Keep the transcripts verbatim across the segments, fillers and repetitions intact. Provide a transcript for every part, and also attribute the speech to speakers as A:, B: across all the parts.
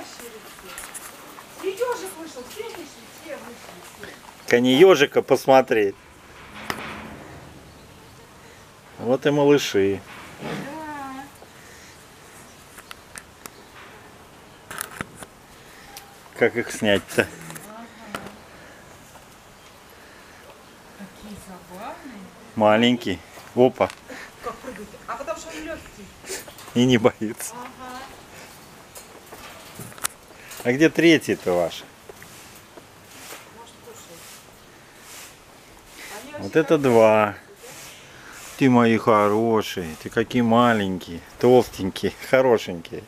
A: ящерицы. И ежик вышел, все вышли, все вышли, все.
B: Кони ежика посмотреть. Вот и малыши.
A: Да.
B: Как их снять-то?
A: Ага. Какие забавные.
B: Маленький. Опа.
A: Как прыгает. А потому что он легкий.
B: И не боится.
A: Ага.
B: А где третий-то ваш?
A: Может, кушает. Они
B: Вот
A: вообще
B: это
A: как-
B: два. Ты мои хорошие. Ты какие маленькие. Толстенькие. Хорошенькие.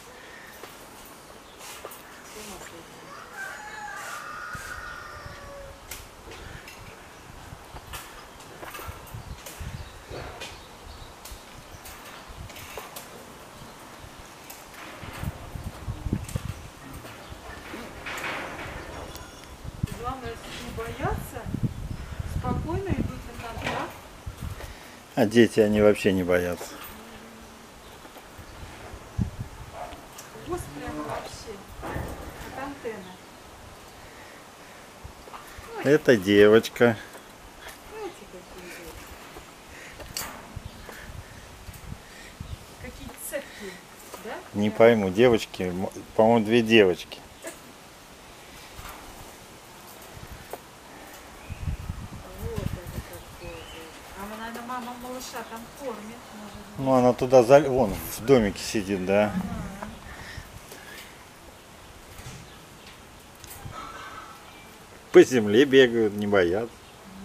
A: Главное, не бояться, спокойно идут на контакт.
B: А дети, они вообще не боятся.
A: Хвост прямо вообще, как антенна.
B: Это девочка.
A: Знаете, какие идут? Какие цепкие, да?
B: Не
A: Да.
B: пойму, девочки, м- по-моему, две девочки.
A: Вот это какое. А она, наверное, мама малыша там кормит, может быть.
B: Ну, она туда, за... вон, в домике сидит, да.
A: Ага.
B: По земле бегают, не боятся.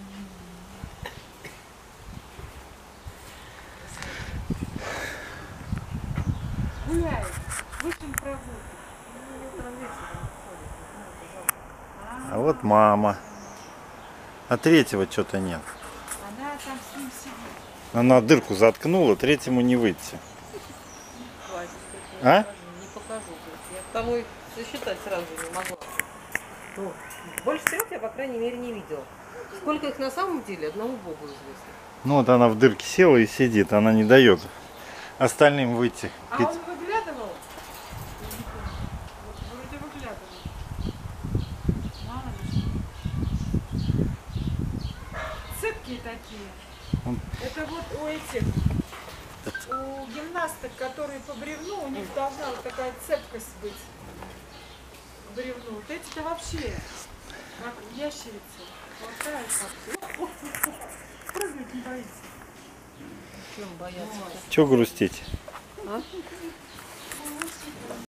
A: Гуляет, вышли прогулки. Ну, утром вечером ходит, не знаю,
B: А вот мама. А третьего что-то нет.
A: она там с ним сидит.
B: Она дырку заткнула, третьему не выйти.
C: Хватит,
B: А?
C: не покажу. Я потому их сосчитать сразу не могла. Ну, больше трех я, по крайней мере, не видела. Сколько их на самом деле, одному Богу известно.
B: Ну вот она в дырке села и сидит, она не дает остальным выйти.
A: А
B: Пить.
A: он выглядывал? Я не помню. Вот вроде выглядывал. Мало ли что. Цепкие такие.
B: Он-
A: Это вот у этих, у гимнасток, которые по бревну, у них должна вот такая цепкость быть. К бревну. Вот эти-то вообще, как ящерицы. Хватает как. Прыгать не боится.
C: Чем бояться?
B: Чего грустить?
C: А?